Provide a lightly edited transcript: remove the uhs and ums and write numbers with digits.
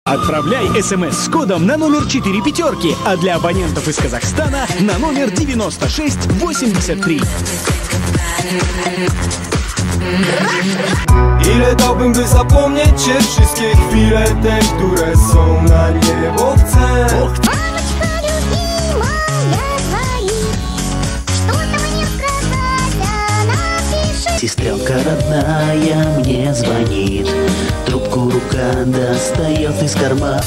Отправляй СМС с кодом на номер 4 пятерки, а для абонентов из Казахстана на номер 9683. Ile dałbym, by zapomnieć cię, wszystkie chwile te, które są na nie, bo chcę. Мамочка любимая, звони. Что-то мне сказать, напиши. Сестренка родная мне звонит, трубку рука достает из кармана.